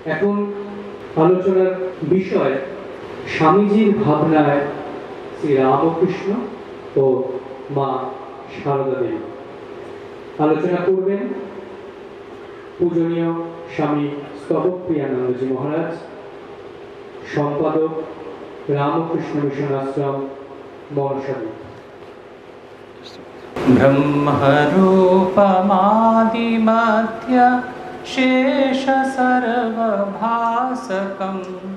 এখন আলোচনার বিষয় স্বামীজির ভাবনায় শ্রী রামকৃষ্ণ ও মা সারদা দেবী। আলোচনা করবেন পূজনীয় স্বামী স্তবপ্রিয়ানন্দজি মহারাজ, সম্পাদক রামকৃষ্ণ মিশন আশ্রম মনসাদী। ব্রহ্মরূপমাদিমধ্য शेष सर्वभासकं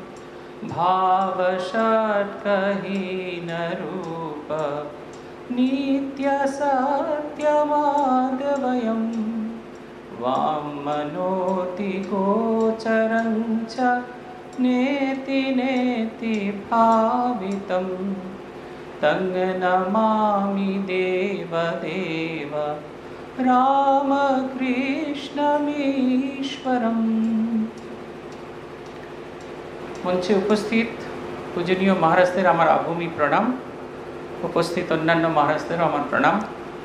भावषट्कहीन रूप नित्य सत्यमाद्वयं वामनोति गोचरं च नेति नेति भावितं तं नमामि देवदेव রামকৃষ্ণমীশ্বরম। মঞ্চে উপস্থিত পূজনীয় মহারাজদের আমার আভূমি প্রণাম, উপস্থিত অন্যান্য মহারাজদেরও আমার প্রণাম,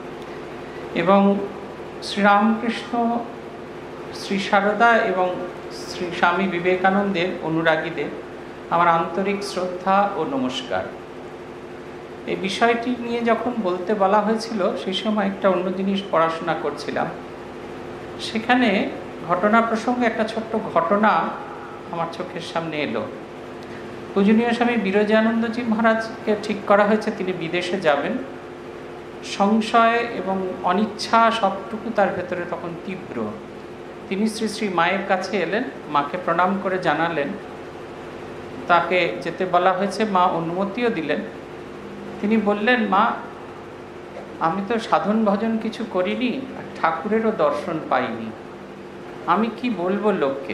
এবং শ্রীরামকৃষ্ণ, শ্রী সারদা এবং শ্রী স্বামী বিবেকানন্দের অনুরাগীদের আমার আন্তরিক শ্রদ্ধা ও নমস্কার। এই বিষয়টি নিয়ে যখন বলতে বলা হয়েছিল সেই সময় একটা অন্য জিনিস পড়াশোনা করছিলাম, সেখানে ঘটনা প্রসঙ্গে একটা ছোট্ট ঘটনা আমার চোখের সামনে এলো। পূজনীয় স্বামী বিরজানন্দজি মহারাজকে ঠিক করা হয়েছে তিনি বিদেশে যাবেন। সংশয় এবং অনিচ্ছা সবটুকু তার ভেতরে তখন তীব্র। তিনি শ্রী শ্রী মায়ের কাছে এলেন, মাকে প্রণাম করে জানালেন, তাকে যেতে বলা হয়েছে, মা অনুমতিও দিলেন। তিনি বললেন, মা আমি তো সাধন ভজন কিছু করিনি, আর ঠাকুরেরও দর্শন পাইনি, আমি কি বলবো লোককে?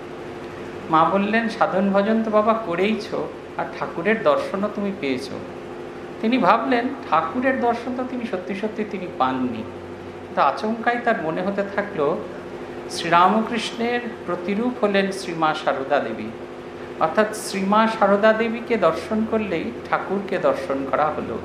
মা বললেন, সাধন ভজন তো বাবা করেইছ, আর ঠাকুরের দর্শনও তুমি পেয়েছ। তিনি ভাবলেন ঠাকুরের দর্শন তো তিনি সত্যি সত্যি তিনি পাননি, তো আচমকাই তার মনে হতে থাকলো শ্রীরামকৃষ্ণের প্রতিরূপ হলেন শ্রীমা সারদা দেবী, অর্থাৎ শ্রীমা সারদা দেবীকে দর্শন করলেই ঠাকুরকে দর্শন করা হলো।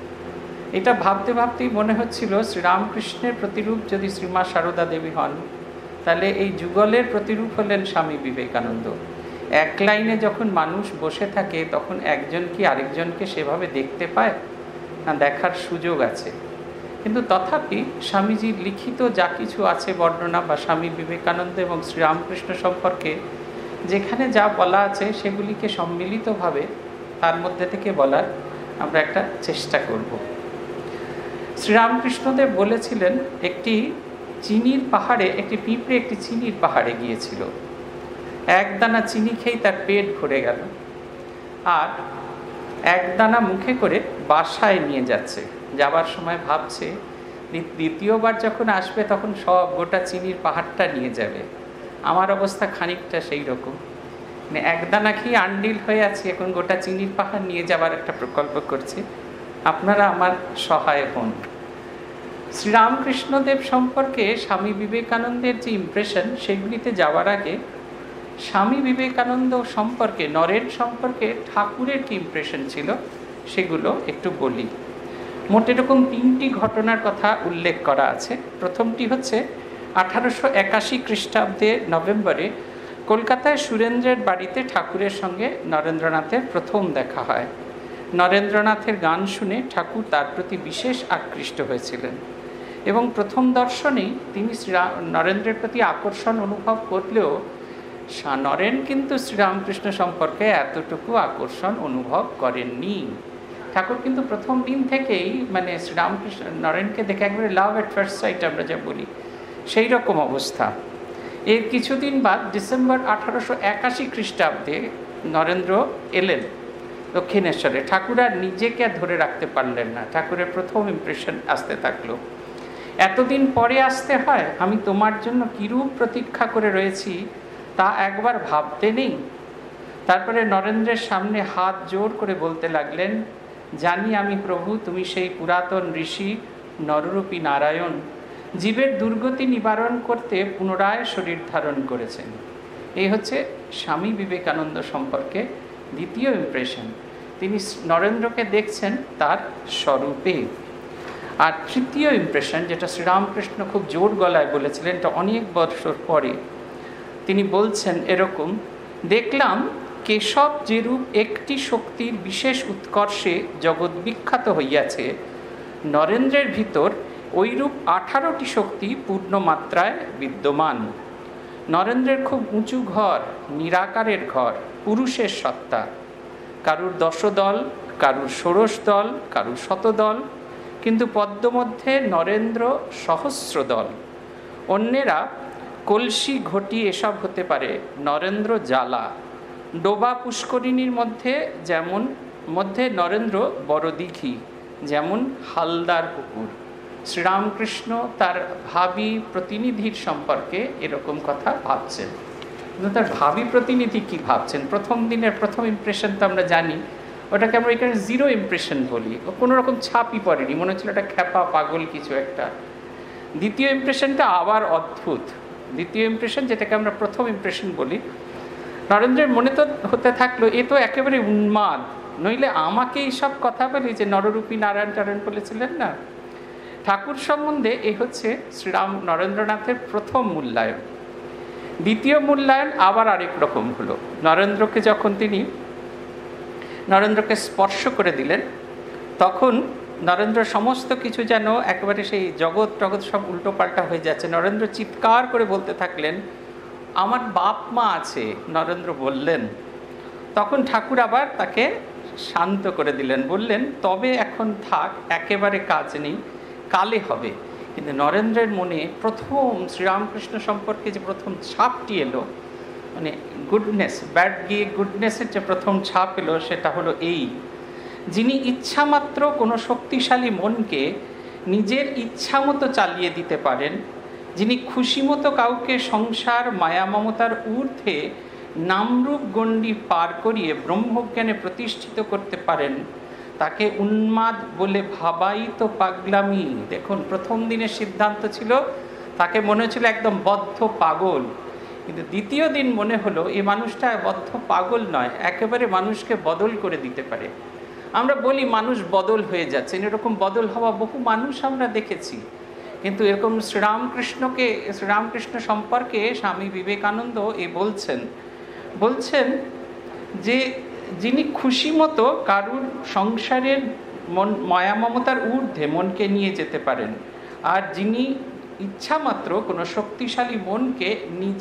এটা ভাবতে ভাবতেই মনে হচ্ছিল শ্রীরামকৃষ্ণের প্রতিরূপ যদি শ্রীমা সারদা দেবী হন, তাহলে এই যুগলের প্রতিরূপ হলেন স্বামী বিবেকানন্দ। এক লাইনে যখন মানুষ বসে থাকে তখন একজন কি আরেকজনকে সেভাবে দেখতে পায় না, দেখার সুযোগ আছে। কিন্তু তথাপি স্বামীজির লিখিত যা কিছু আছে বর্ণনা বা স্বামী বিবেকানন্দ এবং শ্রীরামকৃষ্ণ সম্পর্কে যেখানে যা বলা আছে সেগুলিকে সম্মিলিতভাবে তার মধ্যে থেকে বলার আমরা একটা চেষ্টা করব। শ্রীরামকৃষ্ণদেব বলেছিলেন, একটি চিনির পাহাড়ে একটি পিঁপড়ে একটি চিনির পাহাড়ে গিয়েছিল। এক দানা চিনি খেয়েই তার পেট ভরে গেল, আর এক দানা মুখে করে বাসায় নিয়ে যাচ্ছে। যাবার সময় ভাবছে দ্বিতীয়বার যখন আসবে তখন সব গোটা চিনির পাহাড়টা নিয়ে যাবে। আমার অবস্থা খানিকটা সেই রকম, মানে একদানা খেয়ে আন্ডিল হয়ে আছি, এখন গোটা চিনির পাহাড় নিয়ে যাবার একটা প্রকল্প করছি। আপনারা আমার সহায় হন। শ্রীরামকৃষ্ণদেব সম্পর্কে স্বামী বিবেকানন্দের যে ইমপ্রেশন, সেগুলিতে যাওয়ার আগে স্বামী বিবেকানন্দ সম্পর্কে, নরেন সম্পর্কে ঠাকুরের কি ইমপ্রেশন ছিল সেগুলো একটু বলি। মোট এরকম 3টি ঘটনার কথা উল্লেখ করা আছে। প্রথমটি হচ্ছে 1881 খ্রিস্টাব্দে নভেম্বরে কলকাতায় সুরেন্দ্রের বাড়িতে ঠাকুরের সঙ্গে নরেন্দ্রনাথের প্রথম দেখা হয়। নরেন্দ্রনাথের গান শুনে ঠাকুর তার প্রতি বিশেষ আকৃষ্ট হয়েছিলেন এবং প্রথম দর্শনেই তিনি নরেন্দ্রের প্রতি আকর্ষণ অনুভব করলেও নরেন কিন্তু শ্রীরামকৃষ্ণ সম্পর্কে এতটুকু আকর্ষণ অনুভব করেননি। ঠাকুর কিন্তু প্রথম দিন থেকেই মানে শ্রীরামকৃষ্ণ নরেনকে দেখে একবারে লাভ এট ফার্স্ট সাইট আমরা যা বলি সেই রকম অবস্থা। এর কিছুদিন বাদ ডিসেম্বর 1881 খ্রিস্টাব্দে নরেন্দ্র এলেন দক্ষিণেশ্বরে। ঠাকুর আর নিজেকে ধরে রাখতে পারলেন না, ঠাকুরের প্রথম ইমপ্রেশন আসতে থাকলো, এতদিন পরে আসতে হয়, আমি তোমার জন্য কিরূপ প্রতীক্ষা করে রয়েছি তা একবার ভাবতে নেই। তারপরে নরেন্দ্রের সামনে হাত জোর করে বলতে লাগলেন, জানি আমি প্রভু তুমি সেই পুরাতন ঋষি নররূপী নারায়ণ, জীবের দুর্গতি নিবারণ করতে পুনরায় শরীর ধারণ করেছেন। এই হচ্ছে স্বামী বিবেকানন্দ সম্পর্কে দ্বিতীয় ইমপ্রেশন। তিনি নরেন্দ্রকে দেখছেন তার স্বরূপে। আর তৃতীয় ইমপ্রেশন, যেটা শ্রীরামকৃষ্ণ খুব জোর গলায় বলেছিলেন, এটা অনেক বছর পরে, তিনি বলছেন এরকম, দেখলাম কেশব যেরূপ একটি শক্তির বিশেষ উৎকর্ষে জগৎ বিখ্যাত হইয়াছে, নরেন্দ্রের ভিতর ওইরূপ 18টি শক্তি পূর্ণ মাত্রায় বিদ্যমান। নরেন্দ্রের খুব উঁচু ঘর, নিরাকারের ঘর, পুরুষের সত্তা। কারুর 10 দল, কারুর 16 দল, কারুর 100 দল, কিন্তু পদ্মমধ্যে নরেন্দ্র সহস্র দল। অন্যেরা কলসি, ঘটি এসব হতে পারে, নরেন্দ্র জ্বালা। ডোবা পুষ্করিণীর মধ্যে নরেন্দ্র বড় দিঘি, যেমন হালদার পুকুর। শ্রীরামকৃষ্ণ তার ভাবী প্রতিনিধির সম্পর্কে এরকম কথা ভাবছেন। কিন্তু তার ভাবী প্রতিনিধি কি ভাবছেন? প্রথম দিনের প্রথম ইমপ্রেশন তো আমরা জানি, ওটাকে আমরা এখানে 0 ইমপ্রেশন বলি। ও কোনো রকম ছাপই পড়েনি, মনে হচ্ছিল এটা খ্যাপা পাগল কিছু একটা। দ্বিতীয় ইমপ্রেশনটা আবার অদ্ভুত। দ্বিতীয় ইমপ্রেশন, যেটাকে আমরা প্রথম ইমপ্রেশন বলি, নরেন্দ্রের মনে তো হতে থাকলো এ তো একেবারে উন্মাদ, নইলে আমাকে এইসব কথা বলি যে নররূপী নারায়ণ টারায়ণ বলেছিলেন না। ঠাকুর সম্বন্ধে এই হচ্ছে শ্রীরাম নরেন্দ্রনাথের প্রথম মূল্যায়ন। দ্বিতীয় মূল্যায়ন আবার আরেক রকম হলো। নরেন্দ্রকে স্পর্শ করে দিলেন, তখন নরেন্দ্র সমস্ত কিছু যেন একেবারে সেই জগৎ সব উল্টোপাল্টা হয়ে যাচ্ছে। নরেন্দ্র চিৎকার করে বলতে থাকলেন, আমার বাপ মা আছে, নরেন্দ্র বললেন। তখন ঠাকুর আবার তাকে শান্ত করে দিলেন, বললেন তবে এখন থাক, একেবারে কাজ নেই, কালে হবে। কিন্তু নরেন্দ্রের মনে প্রথম শ্রীরামকৃষ্ণ সম্পর্কে যে প্রথম ছাপটি এলো, মানে গুডনেস, ব্যাড গিয়ে গুডনেসের যে প্রথম ছাপ এলো, সেটা হলো এই: যিনি ইচ্ছামাত্র কোনো শক্তিশালী মনকে নিজের ইচ্ছা মতো চালিয়ে দিতে পারেন, যিনি খুশি মতো কাউকে সংসার মায়া মমতার ঊর্ধ্বে নামরূপ গণ্ডি পার করিয়ে ব্রহ্মজ্ঞানে প্রতিষ্ঠিত করতে পারেন, তাকে উন্মাদ বলে ভাবাই তো পাগলামি। দেখুন, প্রথম দিনের সিদ্ধান্ত ছিল তাকে মনে হচ্ছিল একদম বদ্ধ পাগল, কিন্তু দ্বিতীয় দিন মনে হলো এই মানুষটা বদ্ধ পাগল নয়, একেবারে মানুষকে বদল করে দিতে পারে। আমরা বলি মানুষ বদল হয়ে যাচ্ছে, এরকম বদল হওয়া বহু মানুষ আমরা দেখেছি, কিন্তু এরকম শ্রীরামকৃষ্ণ সম্পর্কে স্বামী বিবেকানন্দ বলছেন যে যিনি খুশি মতো কারুর সংসারের মায়া মমতার ঊর্ধ্বে মনকে নিয়ে যেতে পারেন, আর যিনি ইচ্ছামাত্র কোনো শক্তিশালী মনকে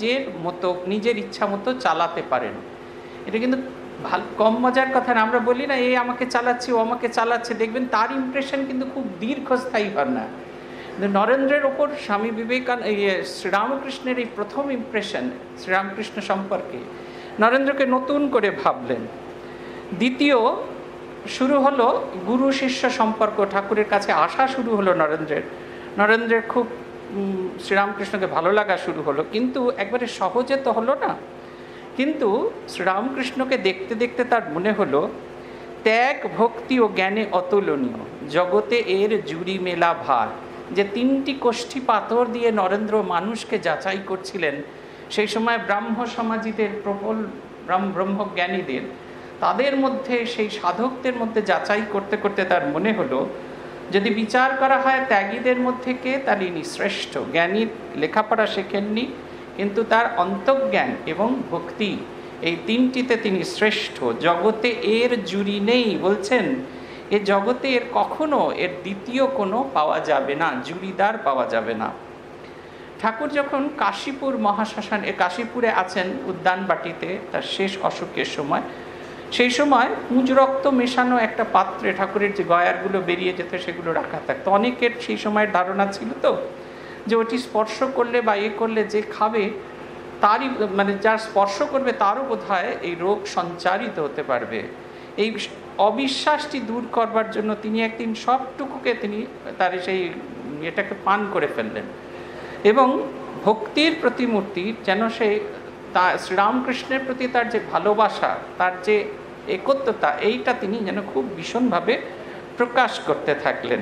নিজের ইচ্ছা মতো চালাতে পারেন। এটা কিন্তু কম মজার কথা না। আমরা বলি না এ আমাকে চালাচ্ছে, ও আমাকে চালাচ্ছে, দেখবেন তার ইমপ্রেশন কিন্তু খুব দীর্ঘস্থায়ী হয় না। নরেন্দ্রের ওপর স্বামী শ্রীরামকৃষ্ণের এই প্রথম ইমপ্রেশন শ্রীরামকৃষ্ণ সম্পর্কে নরেন্দ্রকে নতুন করে ভাবলেন। দ্বিতীয় শুরু হলো গুরু শিষ্য সম্পর্ক, ঠাকুরের কাছে আসা শুরু হলো নরেন্দ্রের খুব শ্রীরামকৃষ্ণকে ভালো লাগা শুরু হলো, কিন্তু একবারে সহজে তো হলো না। কিন্তু শ্রীরামকৃষ্ণকে দেখতে দেখতে তার মনে হলো ত্যাগ, ভক্তি ও জ্ঞানে অতুলনীয়, জগতে এর জুড়ি মেলা ভার। যে 3টি কোষ্ঠী পাথর দিয়ে নরেন্দ্র মানুষকে যাচাই করছিলেন, সেই সময় ব্রাহ্ম সমাজীদের, প্রবল ব্রহ্মজ্ঞানীদের, তাদের মধ্যে, সেই সাধকদের মধ্যে যাচাই করতে করতে তার মনে হলো যদি বিচার করা হয় ত্যাগীদের মধ্যে কে, তার ইনি শ্রেষ্ঠ। জ্ঞানী লেখাপড়া শেখেননি, কিন্তু তার অন্তর্জ্ঞান এবং ভক্তি, এই 3টিতে তিনি শ্রেষ্ঠ। জগতে এর জুড়ি নেই, বলছেন এ জগতে এর কখনো এর দ্বিতীয় কোনো পাওয়া যাবে না, জুড়িদার পাওয়া যাবে না। ঠাকুর যখন কাশীপুর মহাশ্মশানে, কাশীপুরে আছেন উদ্যানবাটিতে তার শেষ অসুখের সময়, সেই সময় পুঁজ রক্ত মেশানো একটা পাত্রে ঠাকুরের যে গয়ারগুলো বেরিয়ে যেত সেগুলো রাখা থাকতো। অনেকের সেই সময়ের ধারণা ছিল তো যে ওটি স্পর্শ করলে বা করলে যে খাবে তারই, মানে যার স্পর্শ করবে তারও বোধহয় এই রোগ সঞ্চারিত হতে পারবে। এই অবিশ্বাসটি দূর করবার জন্য তিনি একদিন সবটুকুকে তার সেই এটাকে পান করে ফেললেন, এবং ভক্তির প্রতিমূর্তি যেন শ্রীরামকৃষ্ণের প্রতি তার যে ভালোবাসা, তার যে একত্বতা, এইটা তিনি যেন খুব ভীষণভাবে প্রকাশ করতে থাকলেন।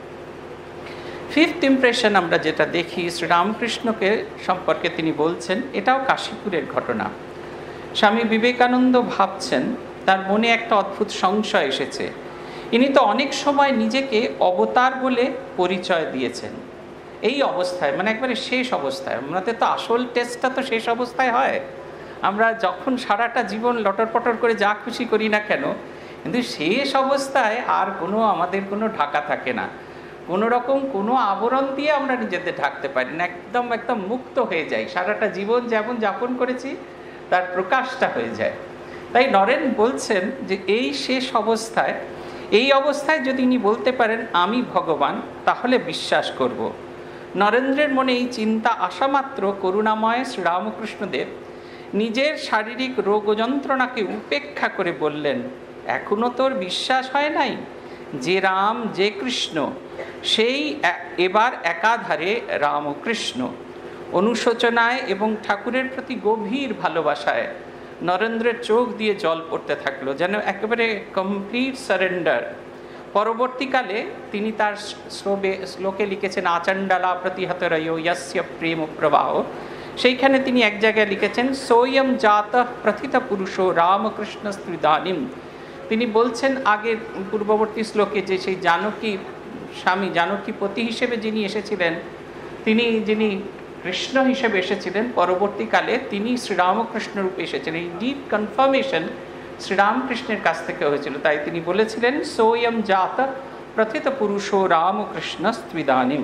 5th ইমপ্রেশন আমরা যেটা দেখি শ্রীরামকৃষ্ণকে সম্পর্কে তিনি বলছেন, এটাও কাশীপুরের ঘটনা। স্বামী বিবেকানন্দ ভাবছেন, তার মনে একটা অদ্ভুত সংশয় এসেছে। ইনি তো অনেক সময় নিজেকে অবতার বলে পরিচয় দিয়েছেন, এই অবস্থায়, মানে একবারে শেষ অবস্থায়, আমাদের তো আসল টেস্টটা তো শেষ অবস্থায় হয়। আমরা যখন সারাটা জীবন লটর পটর করে যা খুশি করি না কেন, কিন্তু শেষ অবস্থায় আর আমাদের কোনো ঢাকা থাকে না, কোনো রকম কোনো আবরণ দিয়ে আমরা নিজেদের ঢাকতে পারি না, একদম একদম মুক্ত হয়ে যাই। সারাটা জীবন যেমন যাপন করেছি তার প্রকাশটা হয়ে যায়। তাই নরেন বলছেন যে এই শেষ অবস্থায়, এই অবস্থায় যদি ইনি বলতে পারেন আমি ভগবান, তাহলে বিশ্বাস করব। নরেন্দ্রের মনে এই চিন্তা আসা মাত্র করুণাময় শ্রীরামকৃষ্ণদেব নিজের শারীরিক রোগ যন্ত্রণাকে উপেক্ষা করে বললেন, এখনো তোর বিশ্বাস হয় নাই যে রাম যে কৃষ্ণ, সেই এবার একাধারে রামকৃষ্ণ। অনুশোচনায় এবং ঠাকুরের প্রতি গভীর ভালোবাসায় নরেন্দ্রের চোখ দিয়ে জল পড়তে থাকলো, যেন একেবারে কমপ্লিট সারেন্ডার। পরবর্তীকালে তিনি তার শ্লোকে লিখেছেন আচণ্ডালা প্রতিহতরয় ইয়স্য প্রেম প্রবাহ। সেইখানে তিনি এক জায়গায় লিখেছেন সোয়ম জাত প্রথিত পুরুষ রামকৃষ্ণ স্ত্রীদানিম। তিনি বলছেন আগের পূর্ববর্তী শ্লোকে যে সেই জানকী স্বামী জানকীপতি হিসেবে যিনি এসেছিলেন, যিনি কৃষ্ণ হিসেবে এসেছিলেন, পরবর্তীকালে তিনি শ্রীরামকৃষ্ণ রূপে এসেছিলেন। এই ডিপ কনফার্মেশন শ্রীরামকৃষ্ণের কাছ থেকে হয়েছিল। তাই তিনি বলেছিলেন সোয়ম জাত প্রথিত পুরুষ রামকৃষ্ণ স্ত্রীদানিম।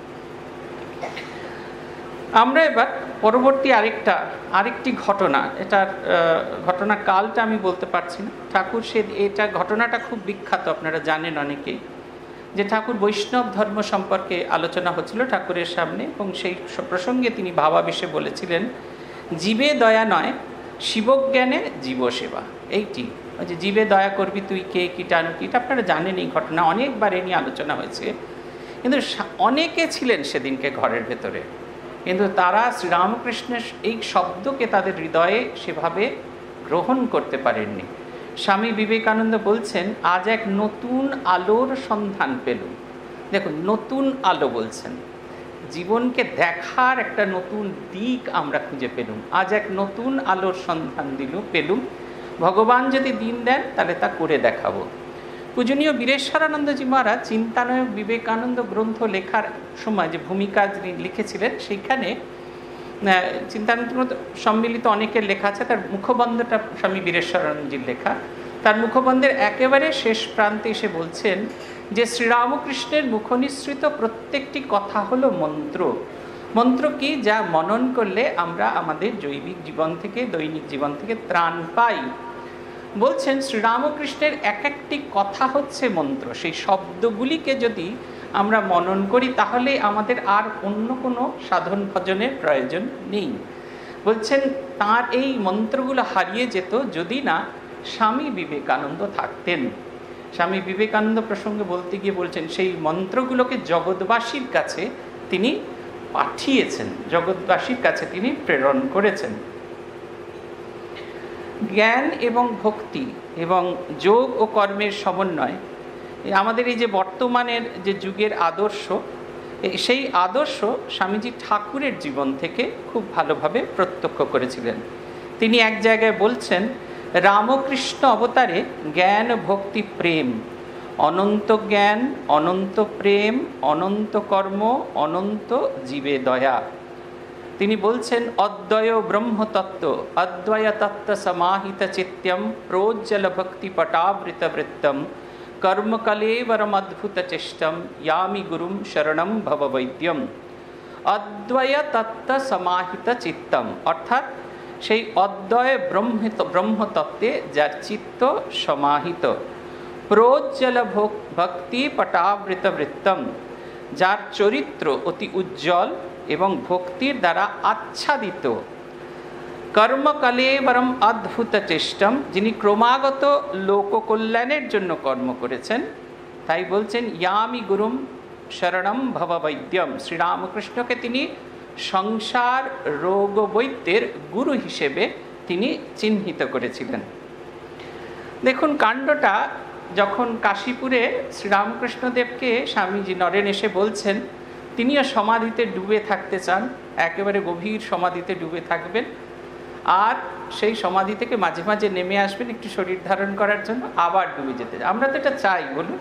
আমরা এবার পরবর্তী আরেকটি ঘটনা, এটার ঘটনা কালটা আমি বলতে পারছি না। ঠাকুর এটা ঘটনাটা খুব বিখ্যাত, আপনারা জানেন অনেকেই, যে ঠাকুর বৈষ্ণব ধর্ম সম্পর্কে আলোচনা হচ্ছিল ঠাকুরের সামনে, এবং সেই প্রসঙ্গে তিনি ভাবাবেশে বলেছিলেন জীবে দয়া নয় শিবজ্ঞানে জীবসেবা। এইটি ওই যে জীবে দয়া করবি তুই কে কীটাণু কি, এটা আপনারা জানেন। এই ঘটনা অনেকবার এ নিয়ে আলোচনা হয়েছে, কিন্তু অনেকে ছিলেন সেদিনকে ঘরের ভেতরে, কিন্তু তারা শ্রীরামকৃষ্ণের এই শব্দকে তাদের হৃদয়ে সেভাবে গ্রহণ করতে পারেননি। স্বামী বিবেকানন্দ বলছেন আজ এক নতুন আলোর সন্ধান পেলুম। দেখুন, নতুন আলো বলছেন, জীবনকে দেখার একটা নতুন দিক আমরা খুঁজে পেলুম। আজ এক নতুন আলোর সন্ধান পেলুম। ভগবান যদি দিন দেন তাহলে তা করে দেখাবো। পূজনীয় বীরেশ্বরানন্দজি মহারাজ চিন্তানয়ক বিবেকানন্দ গ্রন্থ লেখার সময় যে ভূমিকা যিনি লিখেছিলেন, সেইখানে চিন্তানন্দ সম্মিলিত অনেকের লেখা আছে, তার মুখবন্ধটা স্বামী বীরেশ্বরানন্দজির লেখা। তার মুখবন্ধের একেবারে শেষ প্রান্তে এসে বলছেন যে শ্রীরামকৃষ্ণের মুখনিসৃত প্রত্যেকটি কথা হলো মন্ত্র। মন্ত্র কি? যা মনন করলে আমরা আমাদের জৈবিক জীবন থেকে, দৈনিক জীবন থেকে ত্রাণ পাই। বলছেন শ্রীরামকৃষ্ণের এক একটি কথা হচ্ছে মন্ত্র। সেই শব্দগুলিকে যদি আমরা মনন করি তাহলে আমাদের আর অন্য কোনো সাধন ভজনের প্রয়োজন নেই। বলছেন তার এই মন্ত্রগুলো হারিয়ে যেত যদি না স্বামী বিবেকানন্দ থাকতেন। স্বামী বিবেকানন্দ প্রসঙ্গে বলতে গিয়ে বলছেন সেই মন্ত্রগুলোকে জগৎবাসীর কাছে তিনি পাঠিয়েছেন, জগৎবাসীর কাছে তিনি প্রেরণ করেছেন। জ্ঞান এবং ভক্তি এবং যোগ ও কর্মের সমন্বয় আমাদের এই যে বর্তমানের যে যুগের আদর্শ, সেই আদর্শ স্বামীজি ঠাকুরের জীবন থেকে খুব ভালোভাবে প্রত্যক্ষ করেছিলেন। তিনি এক জায়গায় বলছেন রামকৃষ্ণ অবতারে জ্ঞান ভক্তি প্রেম, অনন্ত জ্ঞান অনন্ত প্রেম অনন্ত কর্ম অনন্ত জীবে দয়া। তিনি বলছেন অদ্বয় ব্রহ্মতত্ত্ব অদ্বয় তত্ত্ব সমাহিত চিত্যম প্রোজ্জ্বল ভক্তি পটাবৃত বৃত্তম কর্মকলেবরম অদ্ভুত চেষ্টম ইয়ামি গুরুম শরণম ভববৈদ্যম। অদ্বয় তত্ত্ব সমাহিত চিত্তম অর্থাৎ সেই অদ্বয় ব্রহ্মতত্ত্বে যার চিত্ত সমাহিত, প্রোজ্জ্বল ভক্তি পটাবৃত বৃত্তম যার চরিত্র অতি উজ্জ্বল এবং ভক্তির দ্বারা আচ্ছাদিত, কর্মকলেবরম অদ্ভুত চেষ্টম যিনি ক্রমাগত লোককল্যাণের জন্য কর্ম করেছেন। তাই বলছেন ইয়ামি গুরুম শরণম ভববৈদ্যম, শ্রীরামকৃষ্ণকে তিনি সংসার রোগ বৈদ্যের গুরু হিসেবে তিনি চিহ্নিত করেছিলেন। দেখুন কাণ্ডটা, যখন কাশীপুরে শ্রীরামকৃষ্ণদেবকে স্বামীজি নরেন এসে বলছেন তিনিও সমাধিতে ডুবে থাকতে চান, একেবারে গভীর সমাধিতে ডুবে থাকবেন, আর সেই সমাধি থেকে মাঝে মাঝে নেমে আসবেন একটু শরীর ধারণ করার জন্য, আবার ডুবে যেতে। আমরা তো এটা চাই, বলুন,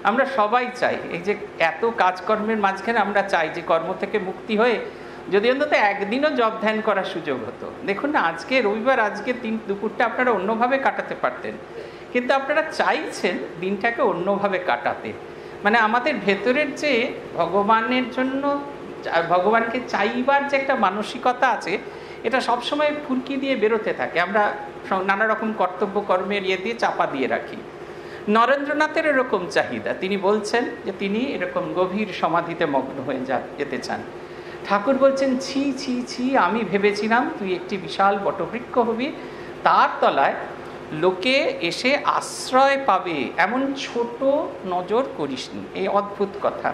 আমরা সবাই চাই, এই যে এত কাজকর্মের মাঝখানে আমরা চাই যে কর্ম থেকে মুক্তি হয়ে যদি অন্তত একদিনও জপ ধ্যান করার সুযোগ হতো। দেখুন না, আজকে রবিবার, আজকে দুপুরটা আপনারা অন্যভাবে কাটাতে পারতেন, কিন্তু আপনারা চাইছেন দিনটাকে অন্যভাবে কাটাতে। মানে আমাদের ভেতরের যে ভগবানের জন্য, ভগবানকে চাইবার যে একটা মানসিকতা আছে, এটা সবসময় ফুরকি দিয়ে বেরোতে থাকে। আমরা নানা রকম কর্তব্য কর্মের দিয়ে চাপা দিয়ে রাখি। নরেন্দ্রনাথের এরকম চাহিদা, তিনি বলছেন যে তিনি এরকম গভীর সমাধিতে মগ্ন হয়ে যেতে চান। ঠাকুর বলছেন, ছি ছি ছি, আমি ভেবেছিলাম তুই একটি বিশাল বটবৃক্ষ হবি, তার তলায় লোকে এসে আশ্রয় পাবে এমন ছোট নজর করিসনি। এই অদ্ভুত কথা।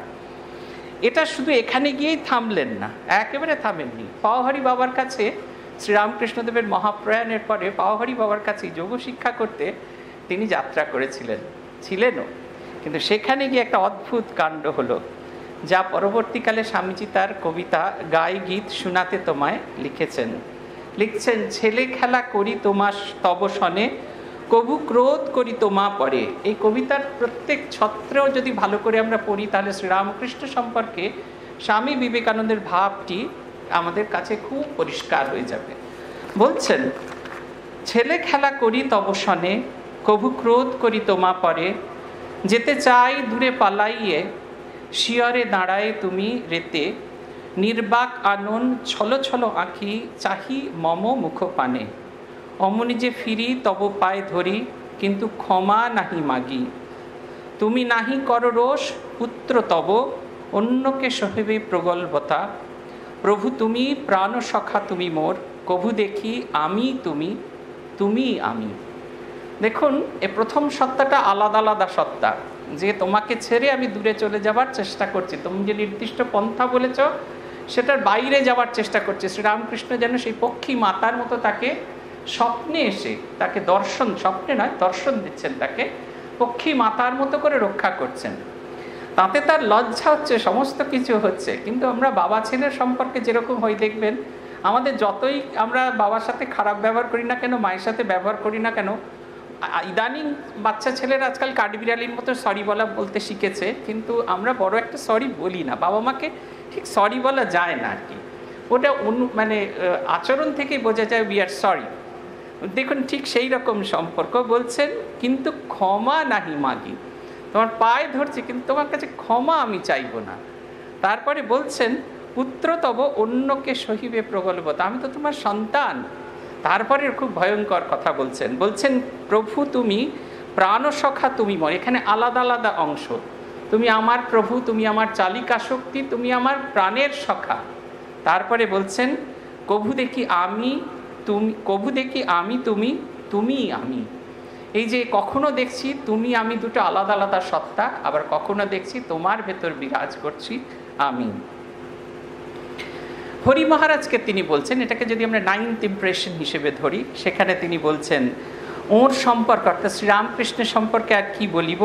এটা শুধু এখানে গিয়েই থামলেন না, একেবারে থামেননি। পাওহারি বাবার কাছে, শ্রীরামকৃষ্ণদেবের মহাপ্রয়াণের পরে পাওহারি বাবার কাছে যোগ শিক্ষা করতে তিনি যাত্রা ছিলেনও। কিন্তু সেখানে গিয়ে একটা অদ্ভুত কাণ্ড হলো, যা পরবর্তীকালে স্বামীজি তার কবিতা গাই গীত শোনাতে তোমায় লিখছেন, ছেলে খেলা করি তোমার তব সনে, কবু ক্রোধ করি তোমা পরে। এই কবিতার প্রত্যেক ছত্রেও যদি ভালো করে আমরা পড়ি, তাহলে শ্রীরামকৃষ্ণ সম্পর্কে স্বামী বিবেকানন্দের ভাবটি আমাদের কাছে খুব পরিষ্কার হয়ে যাবে। বলছেন, ছেলে খেলা করি তব সনে, কবু ক্রোধ করি তোমা পরে, যেতে চাই দূরে পালাইয়ে, শিয়রে দাঁড়ায় তুমি রেতে, নির্বাক আনন ছলো ছলো আঁখি, চাহি মম মুখ পানে, অমনি যে ফিরি তব পায়ে ধরি, কিন্তু ক্ষমা নাহি মাগি, তুমি নাহি কর রোষ পুত্র তব, অন্যকে সহেবে প্রগল্ভতা, প্রভু তুমি প্রাণ সখা তুমি মোর, কভু দেখি আমি তুমি, তুমি আমি। দেখুন, এ প্রথম সত্তাটা আলাদা আলাদা সত্তা, যে তোমাকে ছেড়ে আমি দূরে চলে যাবার চেষ্টা করছি, তুমি যে নির্দিষ্ট পন্থা বলেছ সেটার বাইরে যাওয়ার চেষ্টা করছে। শ্রীরামকৃষ্ণ যেন সেই পক্ষী মাতার মতো তাকে স্বপ্নে এসে তাকে দর্শন, স্বপ্নে নয় দর্শন দিচ্ছেন, তাকে পক্ষী মাতার মতো করে রক্ষা করছেন। তাতে তার লজ্জা হচ্ছে, সমস্ত কিছু হচ্ছে। কিন্তু আমরা বাবা ছেলের সম্পর্কে যেরকম হই দেখবেন, আমাদের যতই আমরা বাবার সাথে খারাপ ব্যবহার করি না কেন, মায়ের সাথে ব্যবহার করি না কেন, ইদানিং বাচ্চা ছেলেরা আজকাল কাঠবিড়ালির মতো সরি বলতে শিখেছে, কিন্তু আমরা বড় একটা সরি বলি না। বাবা মাকে ঠিক সরি বলা যায় না আর কি, ওটা মানে আচরণ থেকেই বোঝা যায় উই আর সরি। দেখুন, ঠিক সেই রকম সম্পর্ক। বলছেন, কিন্তু ক্ষমা নাহি মাগি, তোমার পায়ে ধরছি কিন্তু তোমার কাছে ক্ষমা আমি চাইব না। তারপরে বলছেন, পুত্র তব অন্যকে সহিবে প্রগল্ভতা, আমি তো তোমার সন্তান। তারপরে খুব ভয়ঙ্কর কথা বলছেন, প্রভু তুমি প্রাণ সখা তুমি মোর। এখানে আলাদা আলাদা অংশ। তুমি আমার প্রভু, তুমি আমার চালিকা শক্তি, তুমি আমার প্রাণের সখা। তারপরে বলছেন, কভু দেখি আমি তুমি, তুমি আমি। এই যে কখনো দেখছি তুমি আমি দুটো আলাদা আলাদা সত্তা, আবার কখনো দেখছি তোমার ভেতর বিরাজ করছি আমি। হরি মহারাজকে তিনি বলছেন, এটাকে যদি আমরা 9th ইমপ্রেশন হিসেবে ধরি, সেখানে তিনি বলছেন ওর সম্পর্ক, অর্থাৎ শ্রীরামকৃষ্ণের সম্পর্কে আর কি বলিব,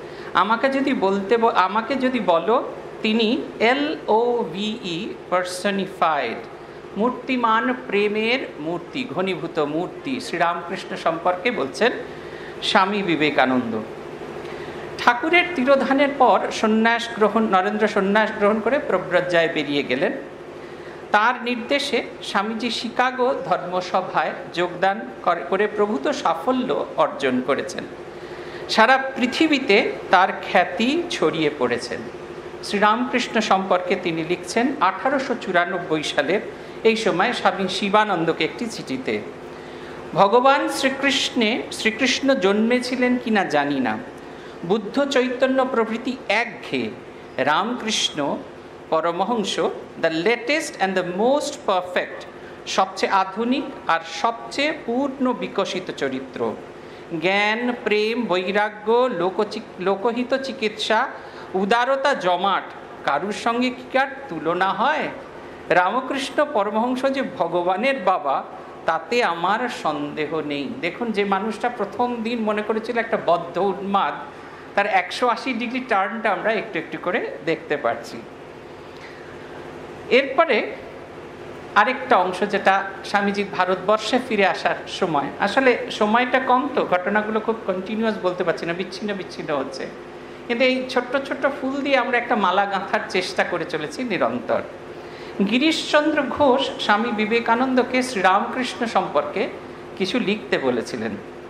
আমাকে যদি বলো তিনি LOVE পার্সনিফাইড, মূর্তিমান প্রেমের মূর্তি, ঘনীভূত মূর্তি। শ্রীরামকৃষ্ণ সম্পর্কে বলছেন স্বামী বিবেকানন্দ। ঠাকুরের তিরোধানের পর নরেন্দ্র সন্ন্যাস গ্রহণ করে প্রব্রজ্জায় বেরিয়ে গেলেন। তার নির্দেশে স্বামীজি শিকাগো ধর্মসভায় যোগদান করে প্রভূত সাফল্য অর্জন করেছেন। সারা পৃথিবীতে তার খ্যাতি ছড়িয়ে পড়েছেন। শ্রীরামকৃষ্ণ সম্পর্কে তিনি লিখছেন 1894 সালের এই সময় স্বামী শিবানন্দকে একটি চিঠিতে, ভগবান শ্রীকৃষ্ণ জন্মেছিলেন কিনা জানি না, বুদ্ধ চৈতন্য প্রভৃতি একঘেয়ে, Ramakrishna Paramahansa the latest and the most perfect, সবচেয়ে আধুনিক আর সবচেয়ে পূর্ণ বিকশিত চরিত্র। জ্ঞান, প্রেম, বৈরাগ্য, লোকহিত চিকিৎসা, উদারতা জমাট, কারুর সঙ্গে কি কার তুলনা হয়? রামকৃষ্ণ পরমহংস যে ভগবানের বাবা, তাতে আমার সন্দেহ নেই। দেখুন, যে মানুষটা প্রথম দিন মনে করেছিল একটা বদ্ধ উন্মাদ, তার 180 ডিগ্রি টার্নটা আমরা একটু একটু করে দেখতে পাচ্ছি। এরপরে আরেকটা অংশ, যেটা স্বামীজির ভারতবর্ষে ফিরে আসার সময়, আসলে সময়টা কম তো, ঘটনাগুলো খুব কন্টিনিউয়াস বলতে পারছি না, বিচ্ছিন্ন হচ্ছে। কিন্তু এই ছোট্ট ছোট্ট ফুল দিয়ে আমরা একটা মালা গাঁথার চেষ্টা করে চলেছি নিরন্তর। গিরিশচন্দ্র ঘোষ স্বামী বিবেকানন্দকে শ্রীরামকৃষ্ণ সম্পর্কে কিছু লিখতে বলেছিলেন।